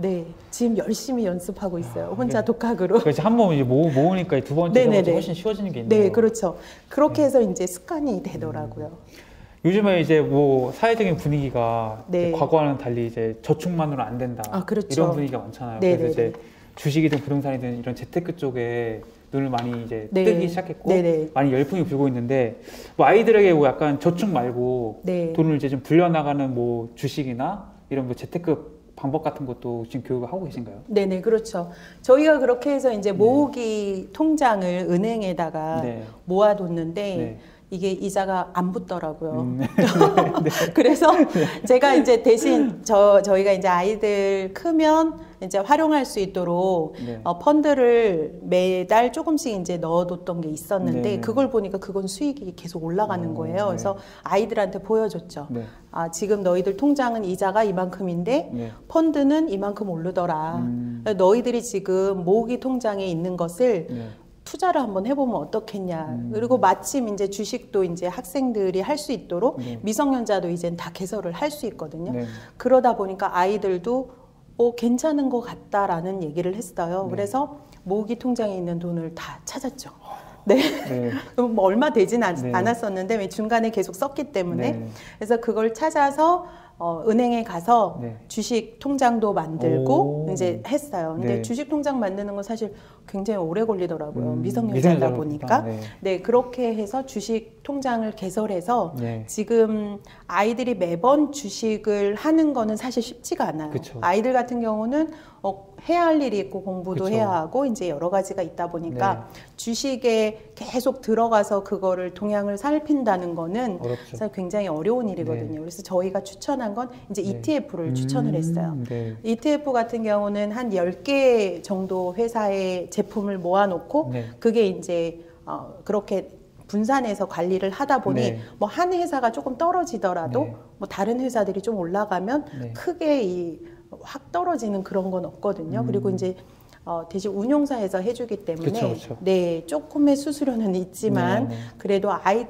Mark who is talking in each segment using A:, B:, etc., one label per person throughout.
A: 네, 지금 열심히 연습하고 있어요. 혼자 독학으로.
B: 그래서 한 번 이제 모으니까 두 번째, 세 번째 훨씬 쉬워지는 게 있네요.
A: 네, 그렇죠. 그렇게 해서 이제 습관이 되더라고요.
B: 요즘에 이제 뭐 사회적인 분위기가
A: 네.
B: 과거와는 달리 이제 저축만으로 안 된다.
A: 그렇죠.
B: 이런 분위기가 많잖아요. 그래서 이제 주식이든 부동산이든 이런 재테크 쪽에 눈을 많이 이제 뜨기 시작했고 많이 열풍이 불고 있는데 뭐 아이들에게 뭐 약간 저축 말고 돈을 이제 좀 불려나가는 뭐 주식이나 이런 뭐 재테크 방법 같은 것도 지금 교육을 하고 계신가요? 네네, 그렇죠. 저희가 그렇게 해서 이제 모으기 통장을 은행에다가 모아뒀는데 이게 이자가 안 붙더라고요. 그래서 제가 이제 대신 저희가 이제 아이들 크면 이제 활용할 수 있도록 펀드를 매달 조금씩 이제 넣어뒀던 게 있었는데 그걸 보니까 그건 수익이 계속 올라가는 거예요. 그래서 아이들한테 보여줬죠. 지금 너희들 통장은 이자가 이만큼인데 펀드는 이만큼 오르더라. 너희들이 지금 모으기 통장에 있는 것을 투자를 한번 해보면 어떻겠냐. 그리고 마침 이제 주식도 이제 학생들이 할 수 있도록 미성년자도 이젠 다 개설을 할 수 있거든요. 그러다 보니까 아이들도 괜찮은 것 같다라는 얘기를 했어요. 그래서 모으기 통장에 있는 돈을 다 찾았죠. 뭐 얼마 되진 않았었는데 중간에 계속 썼기 때문에 그래서 그걸 찾아서 은행에 가서 주식 통장도 만들고 이제 했어요. 근데 주식 통장 만드는 건 사실 굉장히 오래 걸리더라고요. 미성년자다 보니까. 그렇게 해서 주식 통장을 개설해서 지금 아이들이 매번 주식을 하는 거는 사실 쉽지가 않아요. 아이들 같은 경우는 해야 할 일이 있고 공부도 해야 하고 이제 여러 가지가 있다 보니까 주식에 계속 들어가서 그거를 동향을 살핀다는 거는 사실 굉장히 어려운 일이거든요. 그래서 저희가 추천한 건 이제 ETF를 추천을 했어요. ETF 같은 경우는 한 10개 정도 회사의 제품을 모아놓고 그게 이제 그렇게 분산해서 관리를 하다 보니 뭐 한 회사가 조금 떨어지더라도 뭐 다른 회사들이 좀 올라가면 크게 확 떨어지는 그런 건 없거든요. 그리고 이제 대신 운용사에서 해주기 때문에 조금의 수수료는 있지만 그래도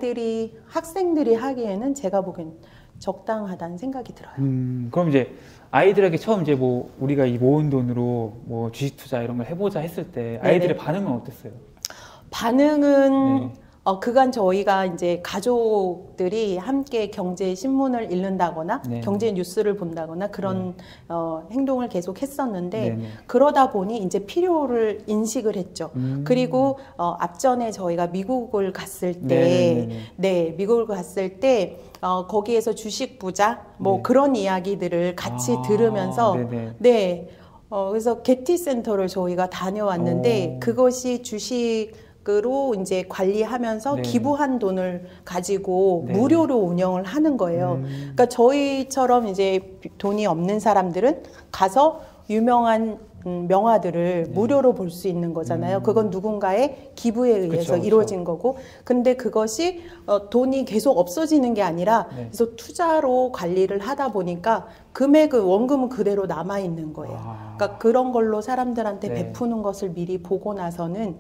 B: 학생들이 하기에는 제가 보기엔 적당하다는 생각이 들어요. 그럼 이제 아이들에게 처음 이제 뭐 우리가 이 모은 돈으로 뭐 주식 투자 이런 걸 해보자 했을 때 아이들의 반응은 어땠어요? 반응은 그간 저희가 이제 가족들이 함께 경제 신문을 읽는다거나 경제 뉴스를 본다거나 그런 행동을 계속 했었는데 그러다 보니 이제 필요를 인식을 했죠. 그리고 앞전에 저희가 미국을 갔을 때 미국을 갔을 때 거기에서 주식 부자 뭐 그런 이야기들을 같이 들으면서 그래서 게티 센터를 저희가 다녀왔는데 그것이 주식으로 이제 관리하면서 기부한 돈을 가지고 무료로 운영을 하는 거예요. 그러니까 저희처럼 이제 돈이 없는 사람들은 가서 유명한 명화들을 무료로 볼 수 있는 거잖아요. 그건 누군가의 기부에 의해서 이루어진 거고 근데 그것이 돈이 계속 없어지는 게 아니라 그래서 투자로 관리를 하다 보니까 원금은 그대로 남아있는 거예요. 그러니까 그런 걸로 사람들한테 베푸는 것을 미리 보고 나서는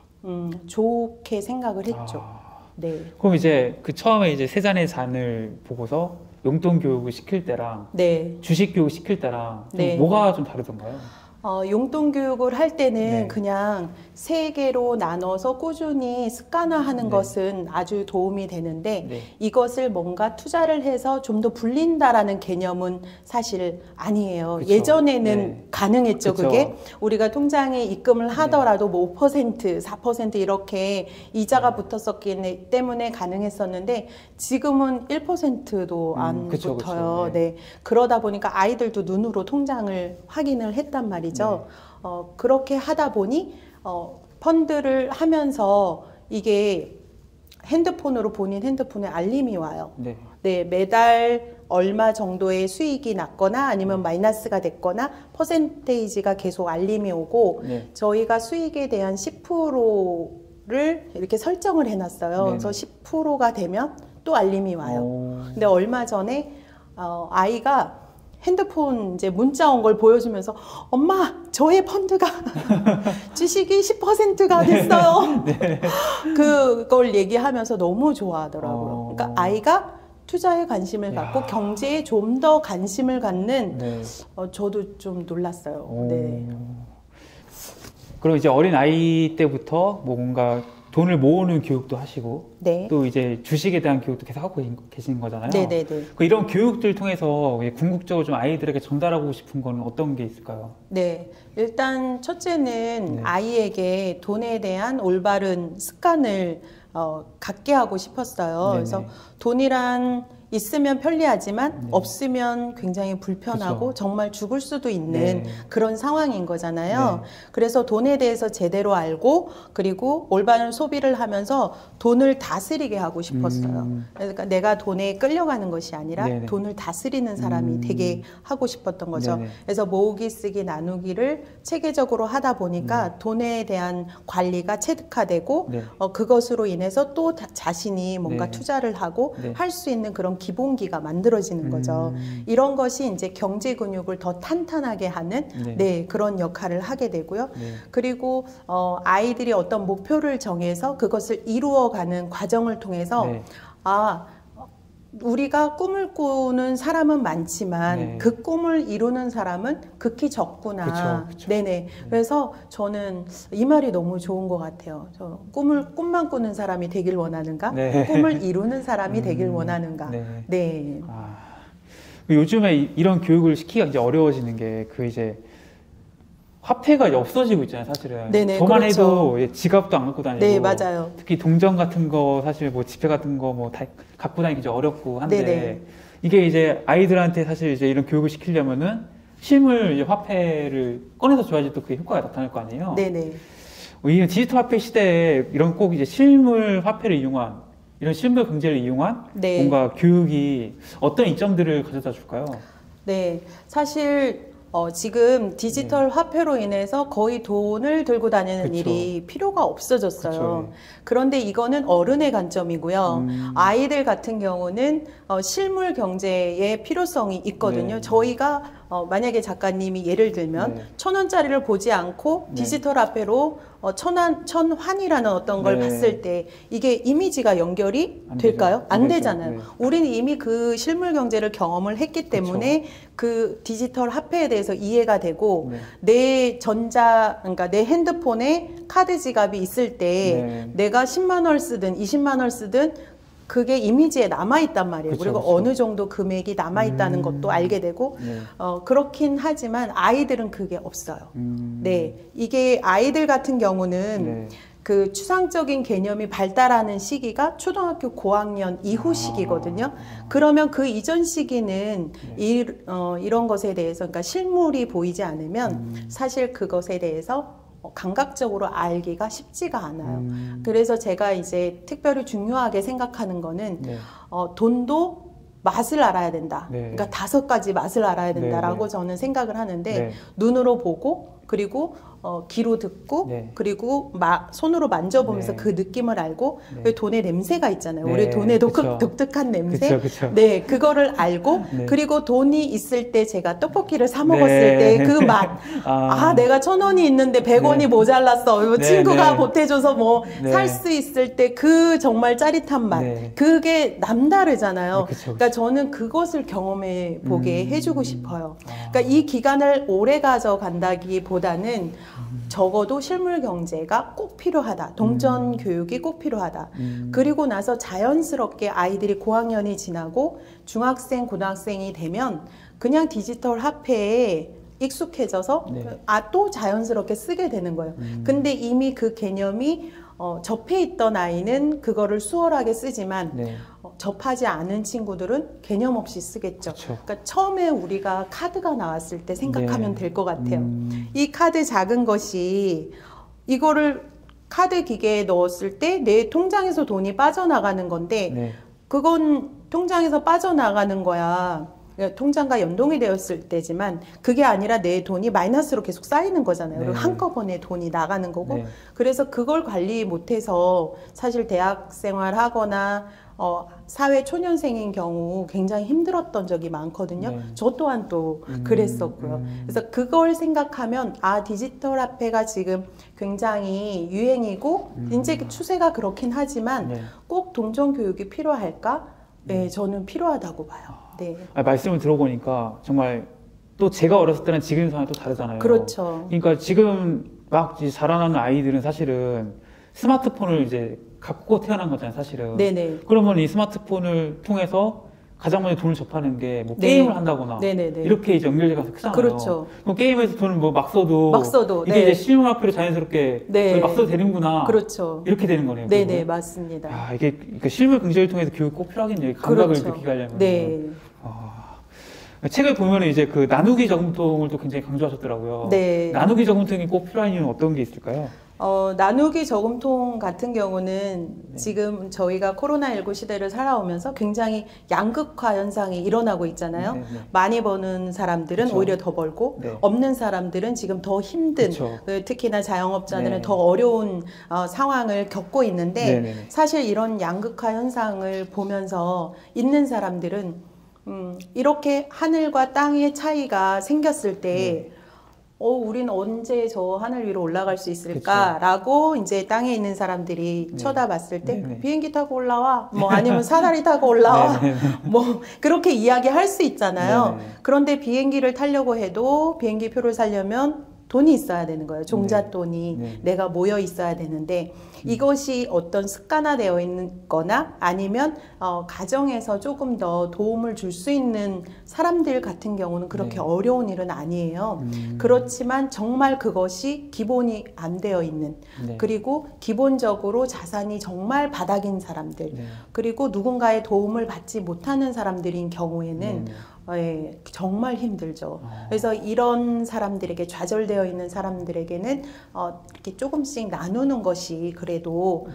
B: 좋게 생각을 했죠. 그럼 이제 그 처음에 이제 세잔의 잔을 보고서 용돈 교육을 시킬 때랑 주식 교육 시킬 때랑 좀 뭐가 좀 다르던가요?
A: 용돈 교육을 할 때는 그냥 3개로 나눠서 꾸준히 습관화하는 것은 아주 도움이 되는데 이것을 뭔가 투자를 해서 좀 더 불린다라는 개념은 사실 아니에요. 예전에는 가능했죠. 그게 우리가 통장에 입금을 하더라도 뭐 5%, 4% 이렇게 이자가 붙었었기 때문에 가능했었는데 지금은 1%도 안 붙어요. 그러다 보니까 아이들도 눈으로 통장을 확인을 했단 말이죠. 그렇게 하다 보니 펀드를 하면서 이게 핸드폰으로 본인 핸드폰에 알림이 와요. 매달 얼마 정도의 수익이 났거나 아니면 마이너스가 됐거나 퍼센테이지가 계속 알림이 오고 저희가 수익에 대한 10%를 이렇게 설정을 해놨어요. 그래서 10%가 되면 또 알림이 와요. 근데 얼마 전에 아이가 핸드폰 이제 문자 온 걸 보여주면서 엄마 저의 펀드가 주식이 10%가 됐어요. 그걸 얘기하면서 너무 좋아하더라고요. 그러니까 아이가 투자에 관심을 갖고 경제에 좀 더 관심을 갖는 저도 좀 놀랐어요. 네.
B: 그럼 이제 어린 아이 때부터 뭔가 돈을 모으는 교육도 하시고 또 이제 주식에 대한 교육도 계속 하고 계신 거잖아요. 이런 교육들 통해서 궁극적으로 좀 아이들에게 전달하고 싶은 건 어떤 게 있을까요?
A: 네, 일단 첫째는 아이에게 돈에 대한 올바른 습관을 갖게 하고 싶었어요. 그래서 돈이란 있으면 편리하지만 없으면 굉장히 불편하고 정말 죽을 수도 있는 그런 상황인 거잖아요. 그래서 돈에 대해서 제대로 알고 그리고 올바른 소비를 하면서 돈을 다스리게 하고 싶었어요. 그러니까 내가 돈에 끌려가는 것이 아니라 돈을 다스리는 사람이 되게 하고 싶었던 거죠. 그래서 모으기, 쓰기, 나누기를 체계적으로 하다 보니까 돈에 대한 관리가 체득화되고 그것으로 인해서 또 자신이 뭔가 투자를 하고 할 수 있는 그런 기본기가 만들어지는 거죠. 이런 것이 이제 경제 근육을 더 탄탄하게 하는 그런 역할을 하게 되고요. 그리고 아이들이 어떤 목표를 정해서 그것을 이루어가는 과정을 통해서 우리가 꿈을 꾸는 사람은 많지만 그 꿈을 이루는 사람은 극히 적구나. 그래서 저는 이 말이 너무 좋은 것 같아요. 저 꿈만 꾸는 사람이 되길 원하는가? 꿈을 이루는 사람이 되길 원하는가?
B: 요즘에 이런 교육을 시키기가 이제 어려워지는 게 이제 화폐가 이제 없어지고 있잖아요, 사실은. 저만 해도 지갑도 안 갖고 다니고.
A: 맞아요.
B: 특히 동전 같은 거, 사실 뭐 지폐 같은 거 뭐 다 갖고 다니기 좀 어렵고 한데. 이게 이제 아이들한테 사실 이제 이런 교육을 시키려면은 실물 이제 화폐를 꺼내서 줘야지 또 그게 효과가 나타날 거 아니에요. 이 디지털 화폐 시대에 이런 꼭 이제 실물 화폐를 이용한 이런 실물 경제를 이용한 뭔가 교육이 어떤 이점들을 가져다 줄까요?
A: 사실 지금 디지털 화폐로 인해서 거의 돈을 들고 다니는 일이 필요가 없어졌어요. 그런데 이거는 어른의 관점이고요. 아이들 같은 경우는 실물 경제의 필요성이 있거든요. 저희가 만약에 작가님이 예를 들면 1,000원짜리를 보지 않고 디지털 화폐로 천환이라는 어떤 걸 봤을 때 이게 이미지가 연결이 될까요? 안 되잖아요. 우리는 이미 그 실물 경제를 경험을 했기 때문에 그 디지털 화폐에 대해서 이해가 되고 내 그러니까 내 핸드폰에 카드 지갑이 있을 때 내가 10만 원을 쓰든 20만 원을 쓰든 그게 이미지에 남아있단 말이에요. 그리고 어느 정도 금액이 남아있다는 것도 알게 되고 그렇긴 하지만 아이들은 그게 없어요. 이게 아이들 같은 경우는 그 추상적인 개념이 발달하는 시기가 초등학교 고학년 이후 시기거든요. 그러면 그 이전 시기는 이런 것에 대해서 그러니까 실물이 보이지 않으면 사실 그것에 대해서 감각적으로 알기가 쉽지가 않아요. 그래서 제가 이제 특별히 중요하게 생각하는 거는 돈도 맛을 알아야 된다. 그러니까 5가지 맛을 알아야 된다라고 저는 생각을 하는데 눈으로 보고 그리고 귀로 듣고 그리고 손으로 만져보면서 그 느낌을 알고 왜 돈의 냄새가 있잖아요. 우리 돈에도 독특한 냄새. 그거를 알고 그리고 돈이 있을 때 제가 떡볶이를 사 먹었을 때 그 맛. 내가 1,000원이 있는데 100원이 모자랐어. 친구가 보태줘서 뭐 살 수 있을 때 그 정말 짜릿한 맛. 그게 남다르잖아요. 그러니까 저는 그것을 경험해 보게 해주고 싶어요. 그러니까 이 기간을 오래 가져간다기보다는 적어도 실물 경제가 꼭 필요하다. 동전 교육이 꼭 필요하다. 그리고 나서 자연스럽게 아이들이 고학년이 지나고 중학생, 고등학생이 되면 그냥 디지털 화폐에 익숙해져서 또 자연스럽게 쓰게 되는 거예요. 근데 이미 그 개념이 접해 있던 아이는 그거를 수월하게 쓰지만 접하지 않은 친구들은 개념 없이 쓰겠죠. 그러니까 처음에 우리가 카드가 나왔을 때 생각하면 될 것 같아요. 이 카드 작은 것이 이거를 카드 기계에 넣었을 때 내 통장에서 돈이 빠져나가는 건데 그건 통장에서 빠져나가는 거야. 통장과 연동이 되었을 때지만 그게 아니라 내 돈이 마이너스로 계속 쌓이는 거잖아요. 그리고 한꺼번에 돈이 나가는 거고 그래서 그걸 관리 못해서 사실 대학 생활하거나 사회 초년생인 경우 굉장히 힘들었던 적이 많거든요. 저 또한 또 그랬었고요. 그래서 그걸 생각하면 디지털 화폐가 지금 굉장히 유행이고 이제 추세가 그렇긴 하지만 꼭 동전 교육이 필요할까? 네, 저는 필요하다고 봐요. 네.
B: 말씀을 들어보니까 정말 또 제가 어렸을 때는 지금 상황이 또 다르잖아요.
A: 그렇죠.
B: 그러니까 지금 막 자라나는 아이들은 사실은 스마트폰을 이제 갖고 태어난 거잖아요, 사실은.
A: 네네.
B: 그러면 이 스마트폰을 통해서 가장 먼저 돈을 접하는 게 뭐 게임을 한다거나
A: 네네네.
B: 이렇게 이제 연결돼서 크잖아요.
A: 그렇죠.
B: 그럼 게임에서 돈을 뭐 막 써도 이게 이제 실물화폐로 자연스럽게 막 써도 되는구나.
A: 그렇죠.
B: 이렇게 되는 거네요.
A: 네네,
B: 그리고.
A: 맞습니다.
B: 야, 이게 그러니까 실물 경제를 통해서 교육 꼭 필요하겠네요. 감각을 느끼게 하려면.
A: 네.
B: 책을 보면 이제 그 나누기 저금통을 또 굉장히 강조하셨더라고요.
A: 네.
B: 나누기 저금통이 꼭 필요한 이유는 어떤 게 있을까요?
A: 나누기 저금통 같은 경우는 지금 저희가 코로나19 시대를 살아오면서 굉장히 양극화 현상이 일어나고 있잖아요. 많이 버는 사람들은 그쵸. 오히려 더 벌고 없는 사람들은 지금 더 힘든 특히나 자영업자들은 더 어려운 상황을 겪고 있는데 사실 이런 양극화 현상을 보면서 있는 사람들은 이렇게 하늘과 땅의 차이가 생겼을 때 우린 언제 저 하늘 위로 올라갈 수 있을까라고 그쵸. 이제 땅에 있는 사람들이 쳐다봤을 때 비행기 타고 올라와 뭐 아니면 사다리 타고 올라와 뭐 그렇게 이야기할 수 있잖아요. 그런데 비행기를 타려고 해도 비행기 표를 사려면 돈이 있어야 되는 거예요. 종잣돈이 내가 모여 있어야 되는데 이것이 어떤 습관화되어 있는 거나 아니면 가정에서 조금 더 도움을 줄 수 있는 사람들 같은 경우는 그렇게 어려운 일은 아니에요. 그렇지만 정말 그것이 기본이 안 되어 있는 그리고 기본적으로 자산이 정말 바닥인 사람들 그리고 누군가의 도움을 받지 못하는 사람들인 경우에는 정말 힘들죠. 그래서 이런 사람들에게 좌절되어 있는 사람들에게는 이렇게 조금씩 나누는 것이 그래도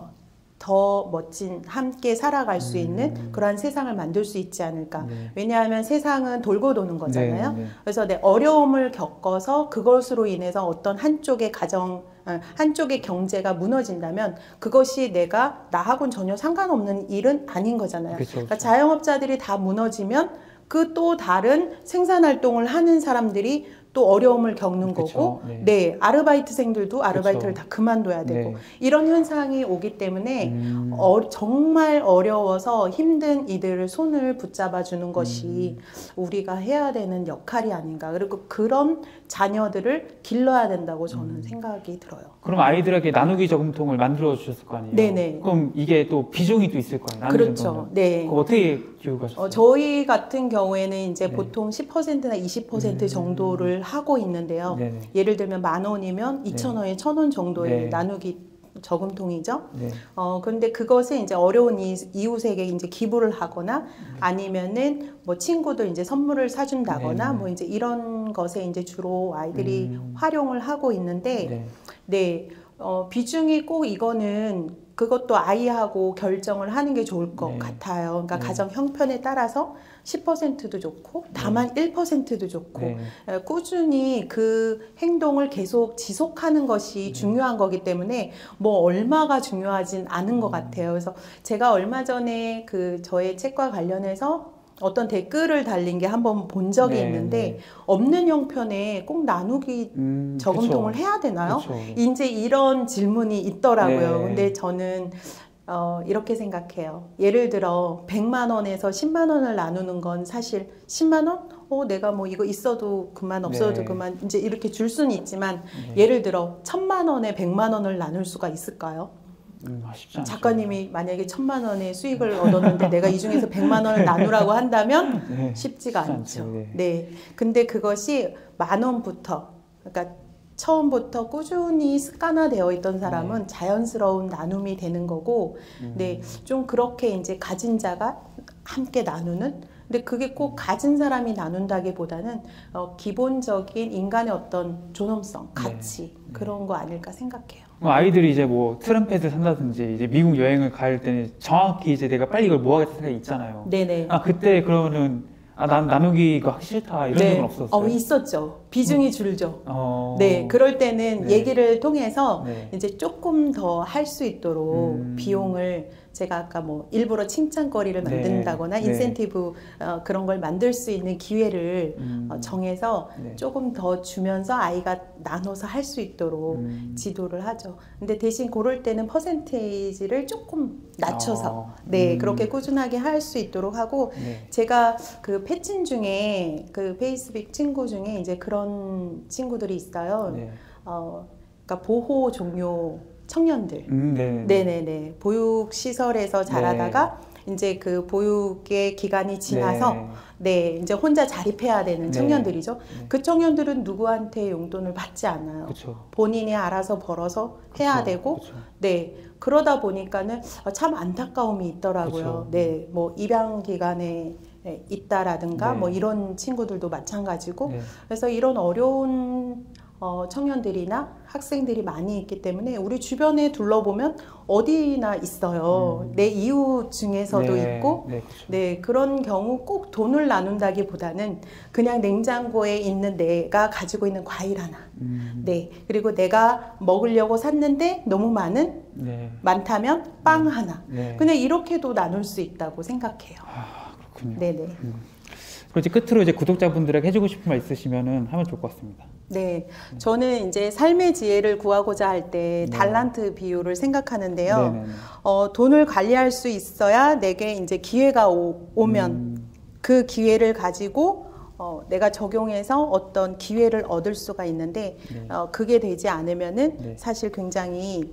A: 더 멋진 함께 살아갈 수 있는 그러한 세상을 만들 수 있지 않을까. 왜냐하면 세상은 돌고 도는 거잖아요. 그래서 어려움을 겪어서 그것으로 인해서 어떤 한쪽의 한쪽의 경제가 무너진다면 그것이 나하고는 전혀 상관없는 일은 아닌 거잖아요. 그러니까 자영업자들이 다 무너지면 그 또 다른 생산활동을 하는 사람들이 또 어려움을 겪는 거고 아르바이트생들도 아르바이트를 다 그만둬야 되고 이런 현상이 오기 때문에 정말 어려워서 힘든 이들을 손을 붙잡아 주는 것이 우리가 해야 되는 역할이 아닌가. 그리고 그런 자녀들을 길러야 된다고 저는 생각이 들어요.
B: 그럼 아이들에게 나누기 저금통을 만들어 주셨을 거 아니에요? 네네. 그럼 이게 또 비중이 또 있을 거예요?
A: 그렇죠. 네.
B: 그거 어떻게 교육하셨어요?
A: 저희 같은 경우에는 이제 보통 10%나 20% 정도를 하고 있는데요. 예를 들면 10,000원이면 2,000원에 1,000원 정도의 나누기 저금통이죠. 그런데 그것을 이제 어려운 이웃에게 이제 기부를 하거나 아니면은 뭐 친구들 이제 선물을 사준다거나 뭐 이제 이런 것에 이제 주로 아이들이 활용을 하고 있는데 비중이 꼭 이거는 그것도 아이하고 결정을 하는 게 좋을 것 같아요. 그러니까 가정 형편에 따라서 10%도 좋고 다만 1%도 좋고 꾸준히 그 행동을 계속 지속하는 것이 중요한 거기 때문에 뭐 얼마가 중요하진 않은 것 같아요. 그래서 제가 얼마 전에 저의 책과 관련해서 어떤 댓글을 달린 게 한번 본 적이 있는데 없는 형편에 꼭 나누기 저금통을 해야 되나요? 이제 이런 질문이 있더라고요. 근데 저는 이렇게 생각해요. 예를 들어 100만 원에서 10만 원을 나누는 건 사실 10만 원? 내가 뭐 이거 있어도 그만 없어도 그만 이제 이렇게 줄 수는 있지만 예를 들어 1,000만 원에 100만 원을 나눌 수가 있을까요? 작가님이 만약에 1,000만 원의 수익을 얻었는데 내가 이 중에서 100만 원을 나누라고 한다면 쉽지가 않죠. 근데 그것이 10,000원부터 그러니까 처음부터 꾸준히 습관화되어 있던 사람은 자연스러운 나눔이 되는 거고, 좀 그렇게 이제 가진 자가 함께 나누는. 근데 그게 꼭 가진 사람이 나눈다기보다는 기본적인 인간의 어떤 존엄성, 가치 그런 거 아닐까 생각해요.
B: 아이들이 이제 뭐 트럼펫을 산다든지 이제 미국 여행을 갈 때는 정확히 이제 내가 빨리 이걸 모아야겠다 생각이 있잖아요. 그때 그러면은 난 나누기가 하기 싫다 이런 적은 없었어요?
A: 있었죠. 비중이 줄죠. 그럴 때는 얘기를 통해서 이제 조금 더 할 수 있도록 비용을 제가 아까 뭐 일부러 칭찬거리를 만든다거나 인센티브 그런 걸 만들 수 있는 기회를 정해서 조금 더 주면서 아이가 나눠서 할 수 있도록 지도를 하죠. 근데 대신 고를 때는 퍼센테이지를 조금 낮춰서 그렇게 꾸준하게 할 수 있도록 하고 제가 그 패친 중에 그 페이스북 친구 중에 이제 그런 친구들이 있어요. 그러니까 보호 종료 청년들. 네네네. 보육 시설에서 자라다가 이제 그 보육의 기간이 지나서 이제 혼자 자립해야 되는 청년들이죠. 그 청년들은 누구한테 용돈을 받지 않아요.
B: 그쵸.
A: 본인이 알아서 벌어서 해야 되고, 그러다 보니까는 참 안타까움이 있더라고요.
B: 그쵸.
A: 뭐 입양 기간에 있다라든가 뭐 이런 친구들도 마찬가지고, 그래서 이런 어려운 청년들이나 학생들이 많이 있기 때문에 우리 주변에 둘러보면 어디나 있어요. 내 이웃 중에서도 있고, 그런 경우 꼭 돈을 나눈다기보다는 그냥 냉장고에 있는 내가 가지고 있는 과일 하나, 그리고 내가 먹으려고 샀는데 너무 많다면 빵 하나, 그냥 이렇게도 나눌 수 있다고 생각해요.
B: 아, 그렇군요.
A: 네네.
B: 그리고 이제 끝으로 이제 구독자분들에게 해주고 싶은 말 있으시면은 하면 좋을 것 같습니다.
A: 네, 저는 이제 삶의 지혜를 구하고자 할 때 달란트 비유를 생각하는데요. 돈을 관리할 수 있어야 내게 이제 기회가 오면 그 기회를 가지고 내가 적용해서 어떤 기회를 얻을 수가 있는데 그게 되지 않으면은 사실 굉장히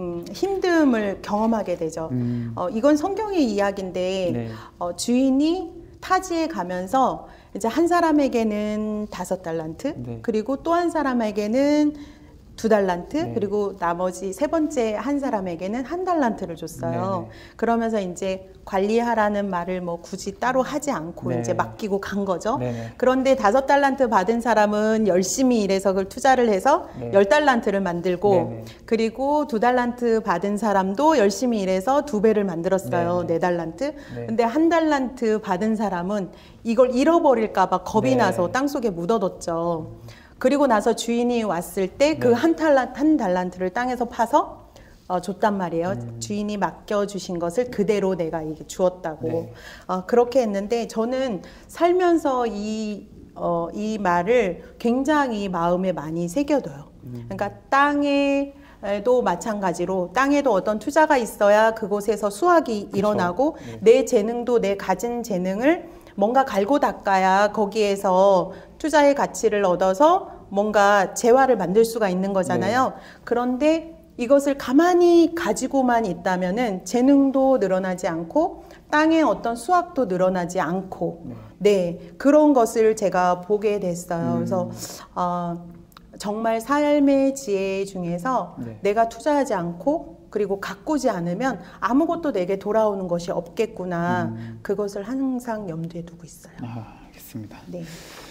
A: 힘듦을 경험하게 되죠. 이건 성경의 이야기인데 주인이 타지에 가면서 이제 한 사람에게는 5달란트, 그리고 또 한 사람에게는 2달란트, 그리고 나머지 세 번째 한 사람에게는 1달란트를 줬어요. 그러면서 이제 관리하라는 말을 뭐 굳이 따로 하지 않고 이제 맡기고 간 거죠. 그런데 5달란트 받은 사람은 열심히 일해서 그걸 투자를 해서 10달란트를 만들고, 그리고 2달란트 받은 사람도 열심히 일해서 2배를 만들었어요. 4달란트. 근데 1달란트 받은 사람은 이걸 잃어버릴까 봐 겁이 나서 땅속에 묻어뒀죠. 그리고 나서 주인이 왔을 때 그 한 달란트를 땅에서 파서 줬단 말이에요. 주인이 맡겨주신 것을 그대로 내가 이게 주었다고. 그렇게 했는데 저는 살면서 이 말을 굉장히 마음에 많이 새겨둬요. 그러니까 땅에도 마찬가지로 땅에도 어떤 투자가 있어야 그곳에서 수확이 일어나고 내 재능도 내 가진 재능을 뭔가 갈고 닦아야 거기에서 투자의 가치를 얻어서 뭔가 재화를 만들 수가 있는 거잖아요. 그런데 이것을 가만히 가지고만 있다면은 재능도 늘어나지 않고 땅의 어떤 수확도 늘어나지 않고 그런 것을 제가 보게 됐어요. 그래서 정말 삶의 지혜 중에서 내가 투자하지 않고 그리고 가꾸지 않으면 아무것도 내게 돌아오는 것이 없겠구나. 그것을 항상 염두에 두고 있어요.
B: 알겠습니다.